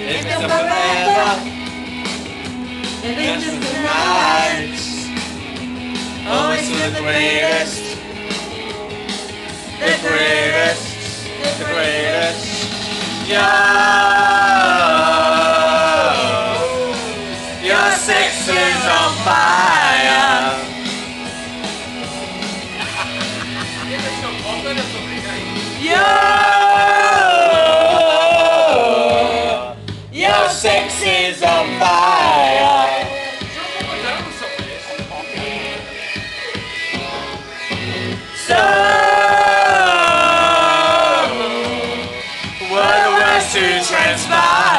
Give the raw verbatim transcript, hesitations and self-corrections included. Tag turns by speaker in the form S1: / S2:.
S1: It's a forever. It's the nights. Always to the greatest. The greatest. The greatest. Yeah. Your sex is on fire. Your, your sex is on fire. So, what was to transpire?